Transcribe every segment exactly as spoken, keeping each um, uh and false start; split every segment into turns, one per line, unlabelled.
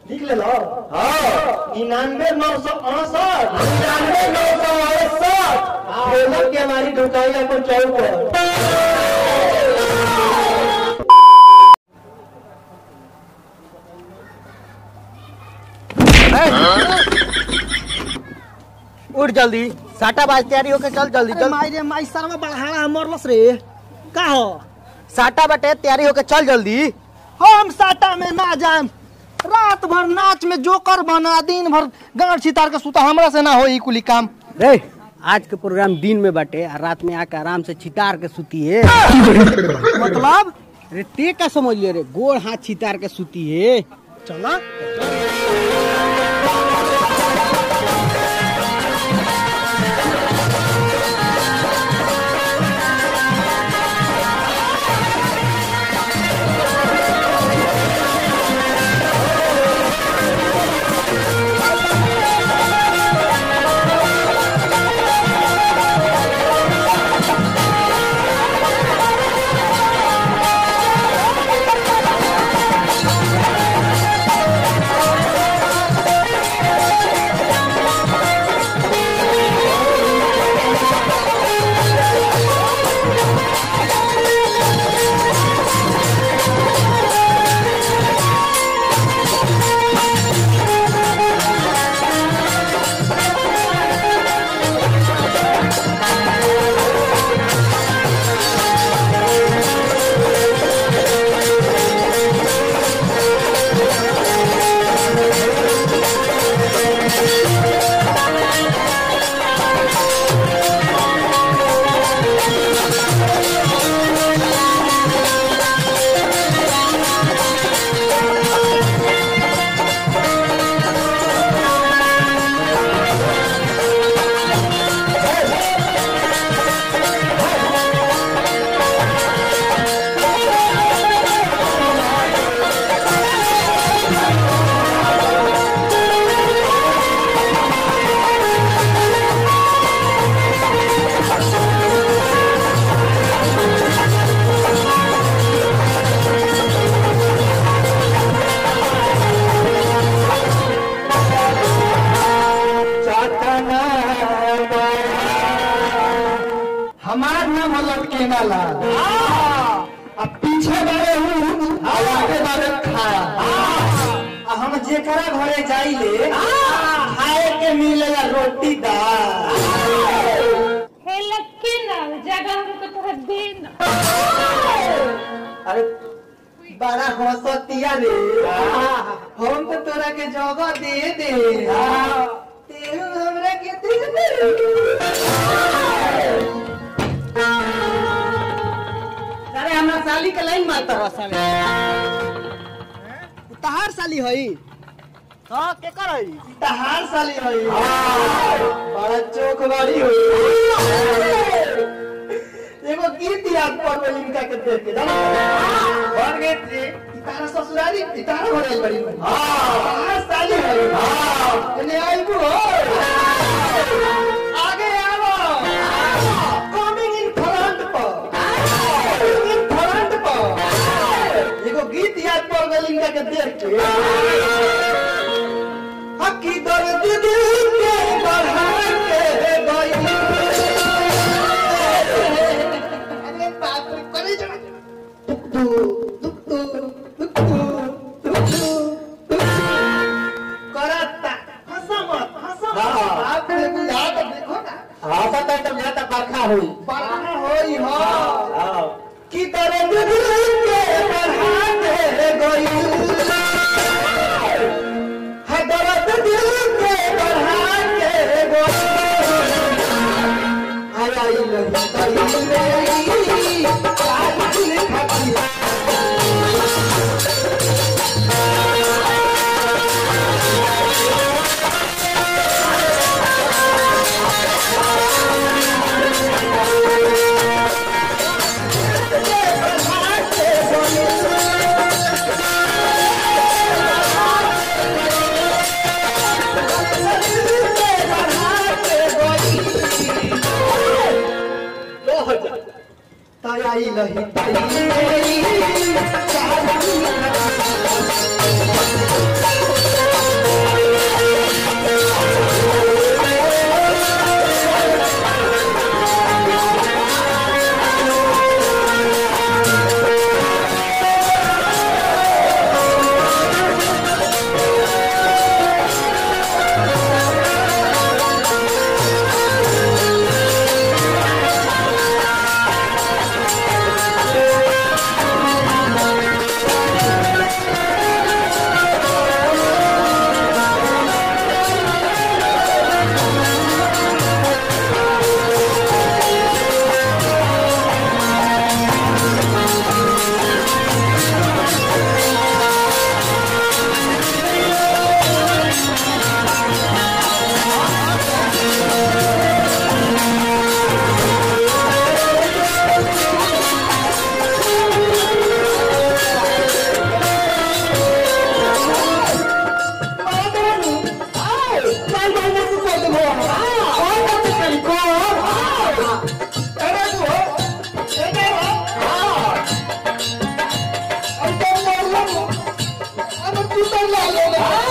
लिख ले लो। हाँ निन्यानवे नौ सौ अड़सठ निन्यानवे नौ सौ अड़सठ ढोलक की हमारी ढुकाई अपन चौक पर।
उठ जल्दी साटा बाज तैयारी होके चल जल्दी चल।
माई रे माई सरवा बढ़ाड़ा मरलस रे का हो
साटा बटे तैयारी होके चल जल्दी।
हम साटा में ना जाम रात भर नाच में जोकर बना दिन भर गांठ छितार के सुता हमरा से ना हो ई कुली काम
रे। आज के प्रोग्राम दिन में बटे और रात में आके आराम से छितार के सुती है।
मतलब
रे ते का समझ ले रे गोड़ हाथ छितार के सुती है।
चला हमार नाम लटके ना लाल अब पीछे बारे हूँ आगे बारे खाया हम जेकरा घरे जाइले खाए के मिलेला रोटी दाल
हे लक्की ना जगह को तोहर दिन।
अरे बड़ा हंसतिया रे हम तो तोरा के जगह दे दे तेरू हमरा के दे दे।
अरे हमरा साली के लाइन मारता रहा साले
तहार साली हई
हां के करई
तहार साली हई बड़ा चोख बाड़ी हुई। एगो गीत याद पड़ो इनका के देख के जानो बन गए थे तारा ससुराली तारा भरल बड़ी हां तहार साली हई हां ने आइबू आगे आवो कमिंग इन फ्रंट पर इन फ्रंट पर एगो गीत याद पड़ गइल इनका के देख के हकी दर्द दिल के बढ़ा के गई। अरे बाप रे करे जा दुक दुक दुक दुक दुक करता हंसा मत हंसा मत आप देखो याद देखो ना हंसा तो तुम या तो बरखा हुई बरखा होई हां की दर्द दिल के बढ़ा के गई। ताई नहीं ताई
कबूतर ला लो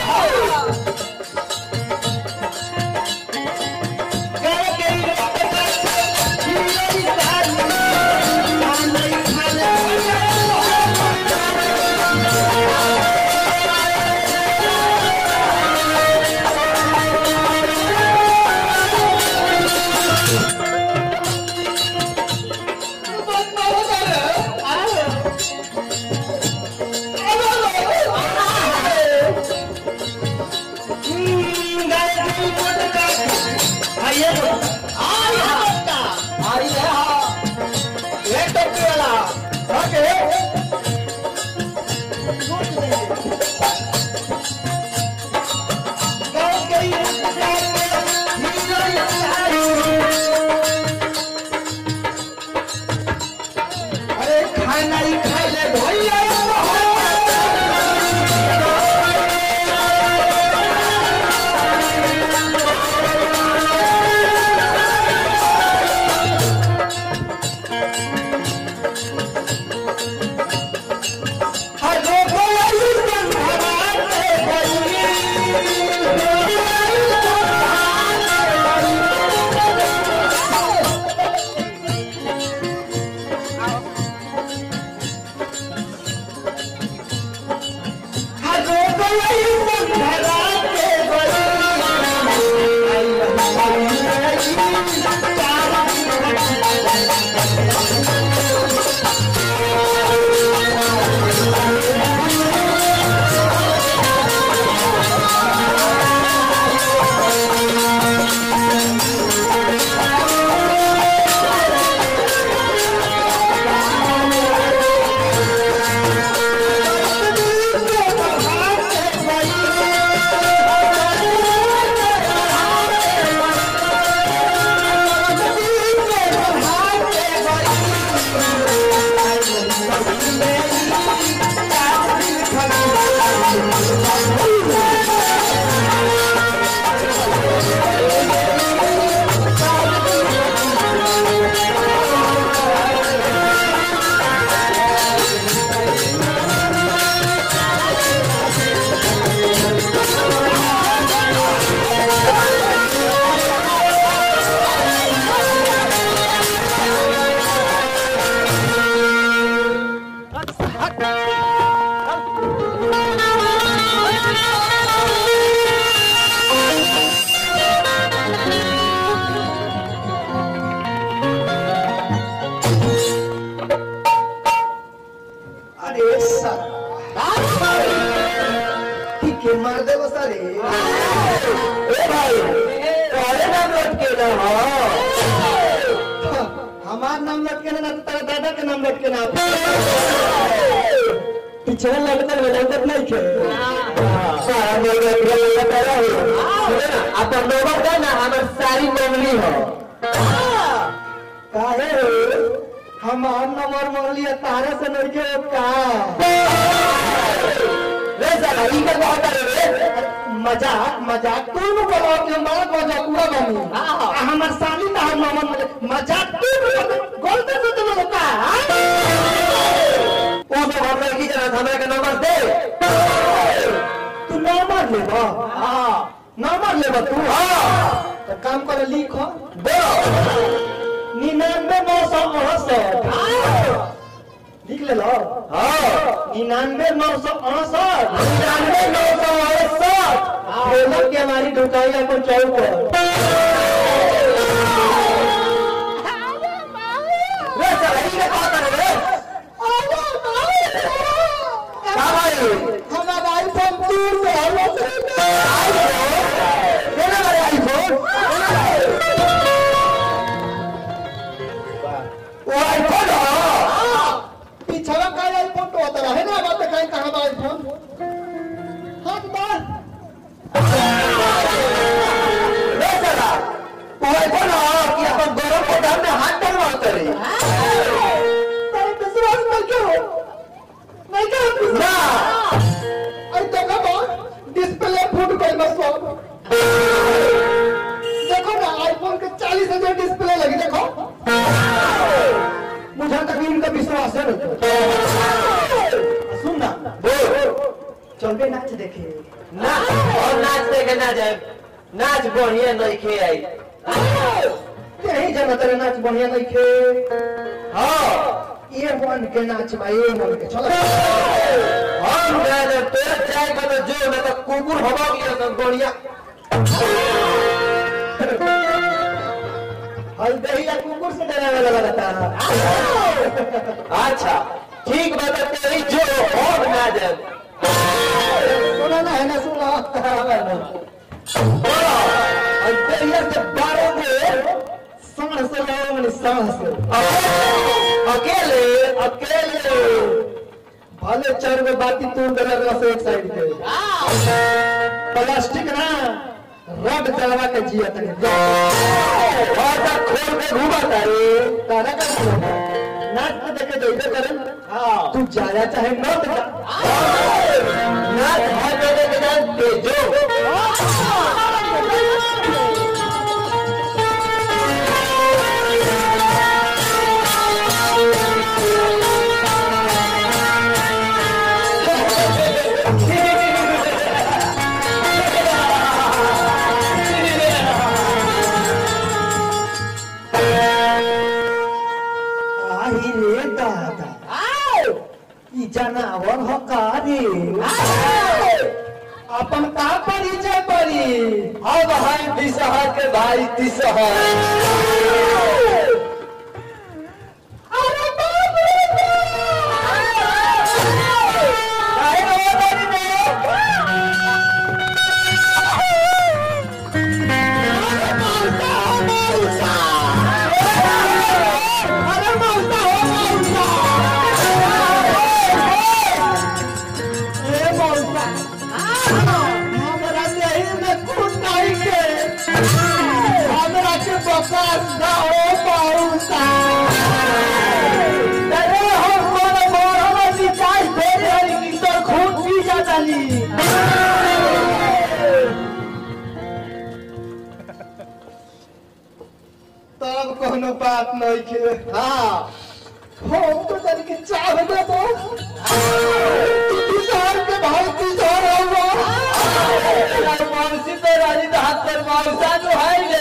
हमार नाम लटके ना तेरा दादा के नाम लटके ना पीछे लटकर लटकर नहीं खे अपन नंबर का ना हमार सारी मंगली हो काहे हमार नंबर मंगली तारे से नहीं के का रे साला ई का बात रे मजाक मजाक तू न बोलो कि हमारा मजाक पूरा बनी हमार साली ना नंबर मजाक तू गलती से तुम लोग का ओ तो हम लड़की जरा हमें का नंबर दे तू नंबर ले बा हां नंबर ले बा तू हां तो काम कर लिखो दो निन्यानवे नौ सौ अड़सठ लिख ले लो हाँ निन्यानवे नौ सौ अड़सठ निन्यानवे नौ सौ अड़सठ बोलो कि हमारी ढुकाई अपन चौक पर रे चलाई के बात कर रे हमारा आईफोन टू से देना मेरे आईफोन वो आईफोन पिछवा का आईफोन तो होता है ना बात कहीं कहां बा आईफोन हाथ बाल रे चला वो आईफोन कि अपन गरम पदार्थ में हाथ डालवा करे तेरे विश्वास नहीं क्यों नहीं क्या ना अरे तो ना डिस्प्ले फूट गई बस सब देखो ना आईफोन के चालीस हजार डिस्प्ले लगी देखो मुझे तक इनका विश्वास है सुन ना चलबे नाच देखे
ना और नाच देखे ना जाए नाच बढ़िया नहीं खे आई
यही जना तेरे नाच बढ़िया नहीं खे
हाँ
ये मन के नाच में ये मन के चलो
हम गए तो जाए का तो जो ना तो कुकुर हवा की तो बढ़िया
हल दहिया कुकुर से डराने वाला रहता
अच्छा ठीक बताते ही जो और ना जाए
सुना ना है ना सुना हल दहिया से बारह में सांस से लाओ मैंने सांस से
अकेले अकेले
भले चार में बाती तोड़ देना रहा से एक साइड के प्लास्टिक ना रड चलवा के जिया तक
और तक खोल के घूमा तारे
तारा का नाच को देखे जैसे करें हाँ तू जाया चाहे न जा
नाच हर जगह के जान भेजो
जनावर हकारी अपन का परिचय परी
अब है बिसहर के भाई तिसहर
अरे बाप रे तब कोनो बात नहीं खे हाँ हम तो तन के चाह दे तो किसान के भाई किसान होगा
यार मौसी तो राजी तो हाथ पर मौसा जो है ले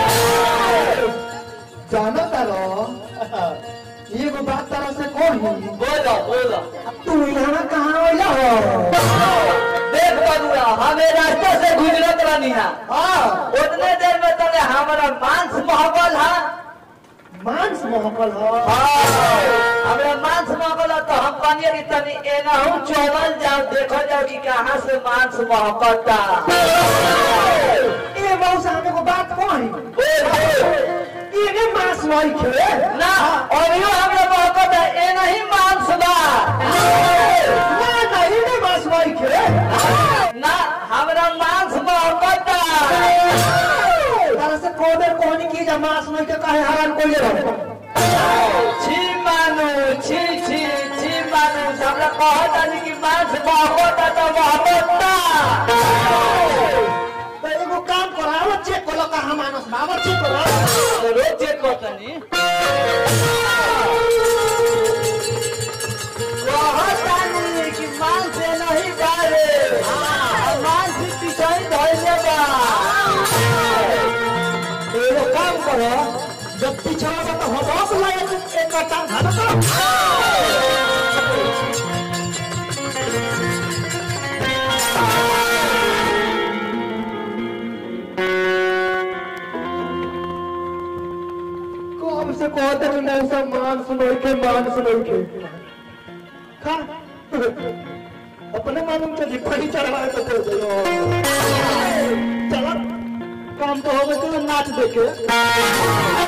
जाना तारो ये वो बात तारा से कौन है
बोलो बोलो
तू यहाँ कहाँ आया हो
देख बनुआ हमें रास्ते से गुजरत रहनी है
हाँ
उतने देर में तने हमारा मांस महकल है
मांस महकल हो
हमारा मांस महकल है तो हम कहनिए कि तनी एनाहू चलल जाओ देखो जाओ कि कहाँ से मांस महकता
ये बहुत सामने को बात कौन है ये मांस नहीं खे
ना अभी हमरा महकत है ए नहीं मांस बा
ना नहीं ने मांस नहीं खे
ना हमरा मांस महकता
तारा से कोदर कोहनी की जब मांस नहीं के काहे हरान कोई रहो
छी मानू छी छी छी मानू हमरा कहता नहीं कि मांस महकता तो महकता
तो एगो काम कराओ चेक करो कहाँ मानस बाबा चेक करो
रोज चेक करतनी कहता नहीं कि मांस नहीं बारे मांस पीछे धइले बा
एगो काम करो जब पीछा तो हवा बुलाए एक कटा धरता कौन से कहते हैं नहीं सब मान सुनो के मान सुनो के खा अपने मालूम तो जिपाही चढ़ा तो चलो काम तो हो गया नाच देखे